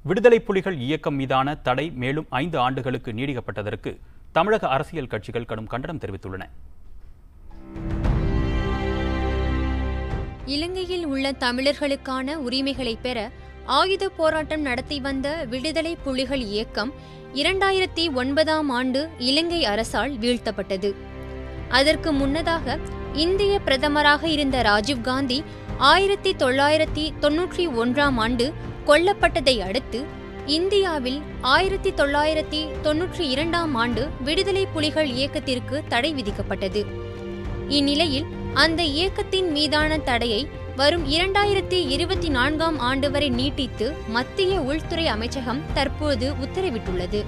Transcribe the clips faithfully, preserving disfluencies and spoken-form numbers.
விடுதலை புலிகள் இயக்கம் மீதான தடை மேலும் ஐந்து ஆண்டுகளுக்கு நீடிக்கப்பட்டதற்கு தமிழக அரசியல் கட்சிகள் கடும் கண்டனம் தெரிவித்துள்ளன. இலங்கையில் உள்ள தமிழர்களுக்கான உரிமைகளை பெற ஆயுத போராட்டம் நடத்தி வந்த விடுதலை புலிகள் இயக்கம் இரண்டாயிரத்தி ஒன்பதாம் ஆண்டு இலங்கை அரசால் வீழ்த்தப்பட்டது. அதற்கு முன்னதாக இந்திய பிரதமராக இருந்த ராஜீவ்காந்தி ஆயிரத்தி தொள்ளாயிரத்தி தொன்னூற்றி ஒன்றாம் ஆண்டு கொல்லப்பட்டதை அடுத்து இந்தியாவில் ஆயிரத்தி தொள்ளாயிரத்தி தொன்னூற்றி இரண்டாம் ஆண்டு விடுதலை புலிகள் இயக்கத்திற்கு தடை விதிக்கப்பட்டது. இந்நிலையில் அந்த இயக்கத்தின் மீதான தடையை வரும் இரண்டாயிரத்தி இருபத்தி நான்காம் ஆண்டு வரை நீட்டித்து மத்திய உள்துறை அமைச்சகம் தற்போது உத்தரவிட்டுள்ளது.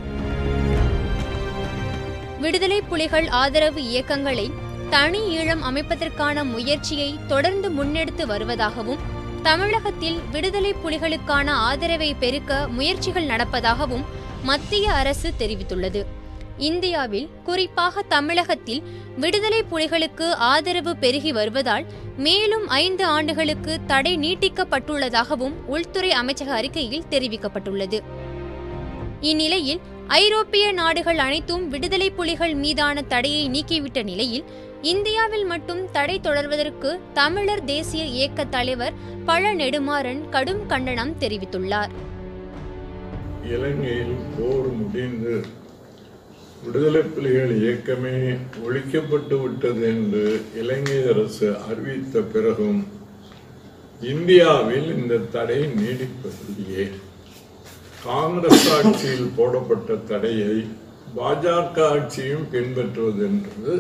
விடுதலை புலிகள் ஆதரவு இயக்கங்களை தனி ஈழம் அமைப்பதற்கான முயற்சியை தொடர்ந்து முன்னெடுத்து வருவதாகவும் தமிழகத்தில் விடுதலை புலிகளுக்கான ஆதரவை பெருக்க முயற்சிகள் நடப்பதாகவும் மத்திய அரசு தெரிவித்துள்ளது. இந்தியாவில் குறிப்பாக தமிழகத்தில் விடுதலை புலிகளுக்கு ஆதரவு பெருகி வருவதால் மேலும் ஐந்து ஆண்டுகளுக்கு தடை நீட்டிக்கப்பட்டுள்ளதாகவும் உள்துறை அமைச்சக அறிக்கையில் தெரிவிக்கப்பட்டுள்ளது. இந்நிலையில் ஐரோப்பிய நாடுகள் அனைத்தும் விடுதலை புலிகள் மீதான தடையை நீக்கிவிட்ட நிலையில் இந்தியாவில் மட்டும் தடை தொடர்வதற்கு தமிழர் தேசிய இயக்க தலைவர் பழ நெடுமாறன் கடும் கண்டனம் தெரிவித்துள்ளார். இலங்கையில் போர் முடிந்து விடுதலை புலிகள் இயக்கமே ஒழிக்கப்பட்டு விட்டது என்று இலங்கை அரசு அறிவித்த பிறகும் இந்தியாவில் இந்த தடை நீடிப்பதில்லையே. காங்கிரஸ் ஆட்சியில் போடப்பட்ட தடையை பாஜக ஆட்சியும் பின்பற்றுவது என்பது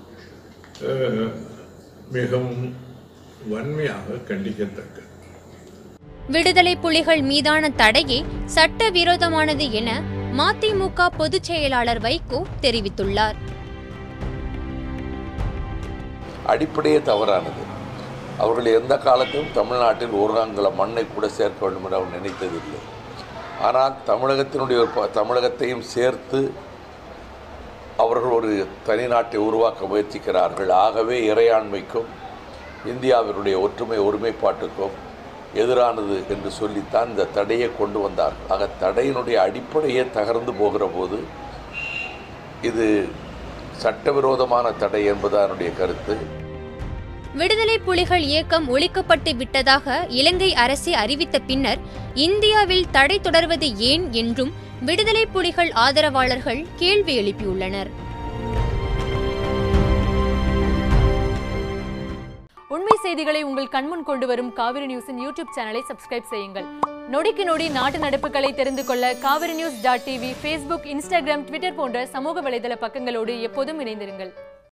மிகவும் வன்மையாக கண்டிக்கத்தக்கது. விடுதலை புலிகள் மீதான தடையே சட்டவிரோதமானது என மதிமுக பொதுச் செயலாளர் வைகோ தெரிவித்துள்ளார். அடிப்படையே தவறானது. அவர்கள் எந்த காலத்திலும் தமிழ்நாட்டில் ஒரு அங்குல மண்ணை கூட சேர்க்க வேண்டும் என்று அவர் நினைத்ததில்லை. ஆனால் தமிழகத்தினுடைய ஒரு தமிழகத்தையும் சேர்த்து அவர்கள் ஒரு தனி நாட்டை உருவாக்க முயற்சிக்கிறார்கள். ஆகவே இறையாண்மைக்கும் இந்தியாவினுடைய ஒற்றுமை ஒருமைப்பாட்டுக்கும் எதிரானது என்று சொல்லித்தான் இந்த தடையை கொண்டு வந்தார்கள். ஆக தடையினுடைய அடிப்படையே தகர்ந்து போகிற போது இது சட்டவிரோதமான தடை என்பது என்னுடைய கருத்து. விடுதலை புலிகள் இயக்கம் ஒழிக்கப்பட்டு விட்டதாக இலங்கை அரசு அறிவித்த பின்னர் இந்தியாவில் தடை தொடர்வது ஏன் என்றும் விடுதலை புலிகள் ஆதரவாளர்கள் கேள்வி எழுப்பியுள்ளனர். உண்மை செய்திகளை உங்கள் கண்முன் கொண்டு வரும் காவிரி நியூஸின் யூடியூப் சேனலை சப்ஸ்கிரைப் செய்யுங்கள். நொடிக்கு நொடி நாட்டு நடப்புகளை தெரிந்து கொள்ள Kaveri news dot TV, Facebook, Instagram, Twitter போன்ற சமூக வலைதள பக்கங்களோடு எப்போதும் இணைந்திருங்கள்.